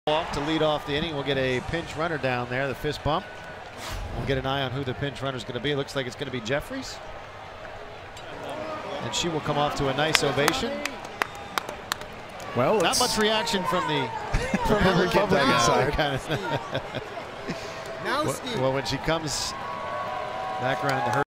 Off to lead off the inning. We'll get a pinch runner down there, the fist bump. We'll get an eye on who the pinch runner is going to be. It looks like it's going to be Jeffries. And she will come off to a nice ovation. Well, not much reaction from the Republican side. Well, when she comes back around to her.